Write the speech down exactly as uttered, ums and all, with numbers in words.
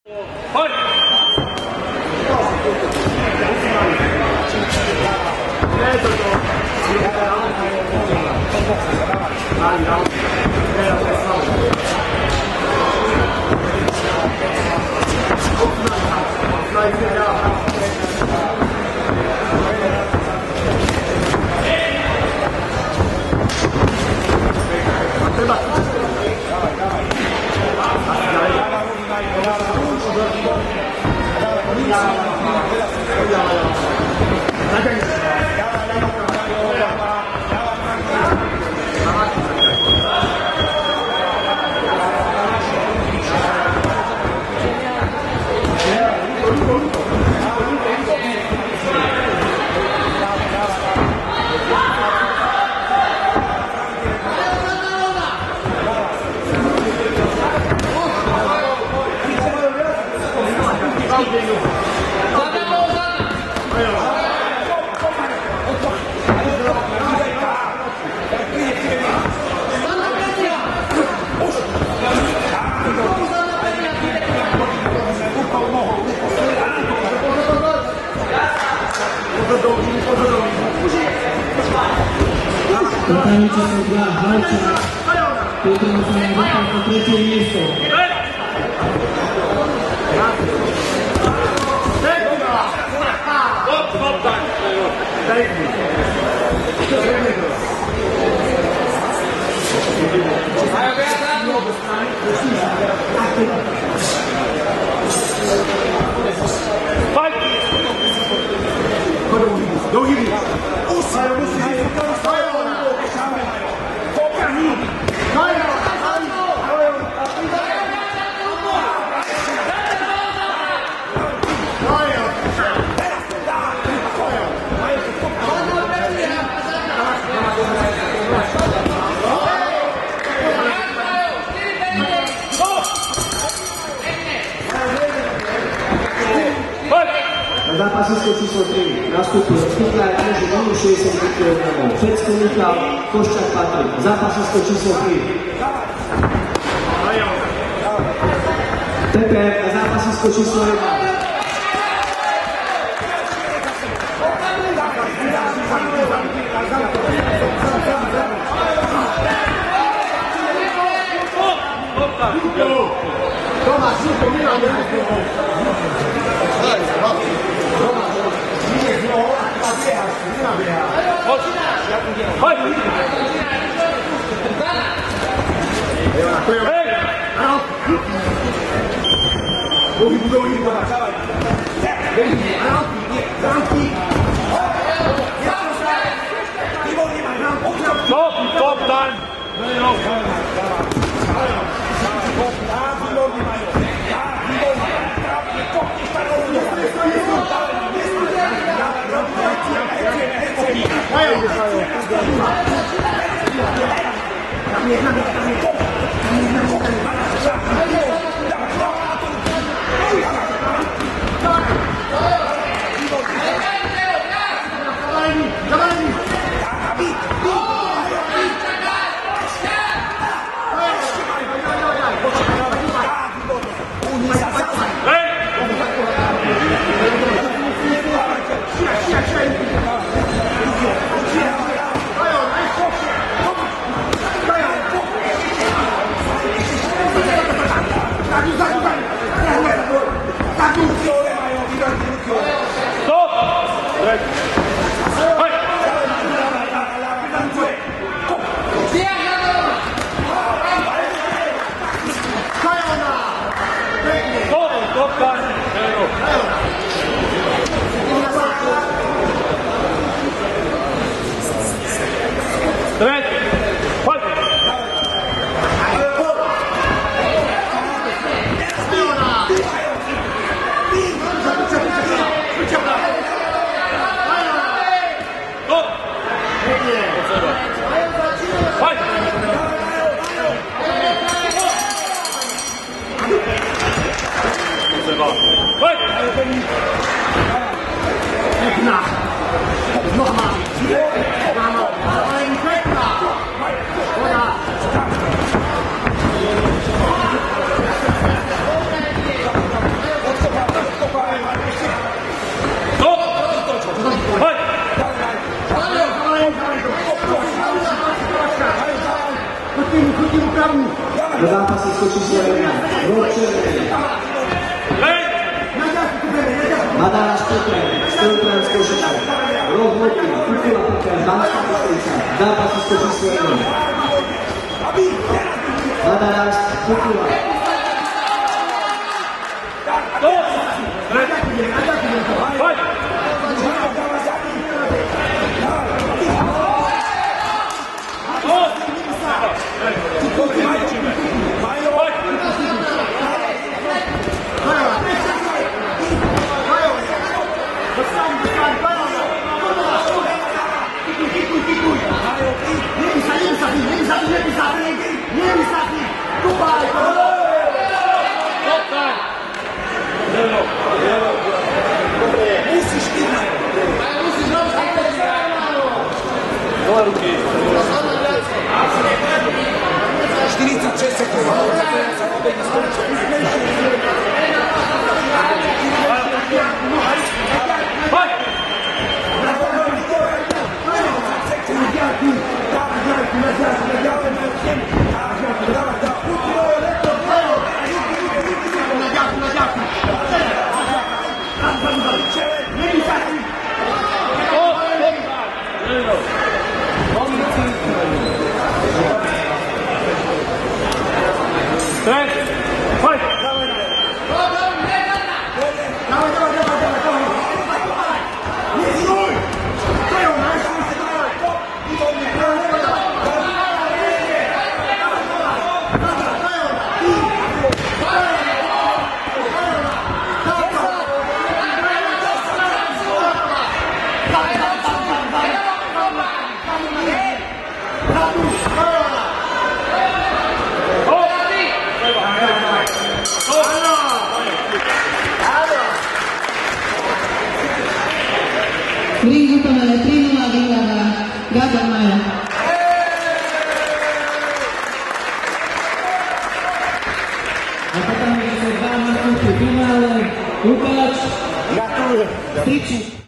Totalnie czasem dla walcza, który ma zajmować na trzecie miejsce. Zápasisko číslo tri nastúpil Spitlár Ježi minus šesťdesiat kilogramov. Všecky Michal, Koščák Patrik. Zápasisko číslo tri. Pepe na zápasisko číslo jedna. Tomáš, super, nemám Stop, stop, time! Do zápasisko číslo jedna. Roh červený. Madáš Petr, Steltrán z Košice. Roh modrý, Kukula Petr, Banská Bystrica. Zápasisko číslo jedna. Madáš Kukula. štyridsaťšesť sekúnd. Straight. Fight. V ringu to máme tri nula vyhráva Gabor Maja. A potom je sa dva na finále Lukáš Striček.